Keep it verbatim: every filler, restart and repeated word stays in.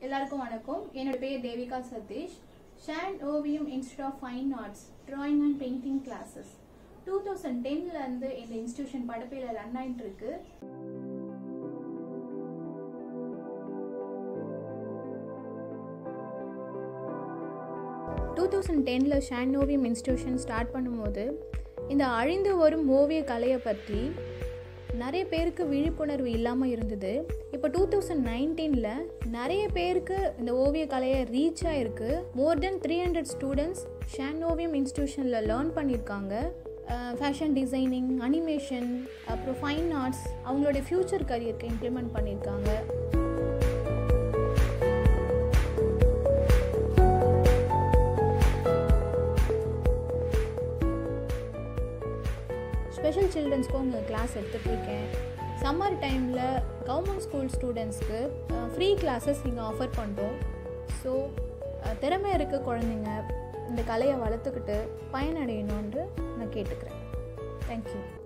எல்லாருக்கும் வணக்கம். என்னோட பேர் Devika Satish. Shaan Oviyam institute of fine arts drawing and painting classes two thousand டென்ல இருந்து இந்த இன்ஸ்டிடியூஷன் படப்பையில ரன் ஆயிட்டு இருக்கு. டூ தௌசண்ட் டென்னில் ஷான் ஓவியம் இன்ஸ்டிடியூஷன் ஸ்டார்ட் பண்ணும்போது இந்த அழிந்து வரும் ஓவிய கலையை பற்றி நிறைய பேருக்கு விழிப்புணர்வு இல்லாமல் இருந்தது. இப்போ டூ தௌசண்ட் நைன்டீனில் நிறைய பேருக்கு இந்த ஓவிய கலையை ரீச் ஆகிருக்கு. More than three hundred students Shaan Oviyam இன்ஸ்டிடியூஷனில் லேர்ன் பண்ணியிருக்காங்க. ஃபேஷன் டிசைனிங், அனிமேஷன், அப்புறம் ஃபைன் ஆர்ட்ஸ் அவங்களுடைய ஃப்யூச்சர் கரியருக்கு இம்ப்ளிமெண்ட் பண்ணியிருக்காங்க. ஸ்பெஷல் சில்ட்ரன்ஸ்க்கு உங்கள் கிளாஸ் எடுத்துகிட்ருக்கேன். சம்மர் டைமில் கவர்மெண்ட் ஸ்கூல் ஸ்டூடெண்ட்ஸ்க்கு ஃப்ரீ கிளாஸஸ் இங்கே ஆஃபர் பண்ணுறோம். ஸோ திறமை இருக்க குழந்தைங்க இந்த கலையை வளர்த்துக்கிட்டு பயனடையணும்னு நான் கேட்டுக்கிறேன். தேங்க்யூ.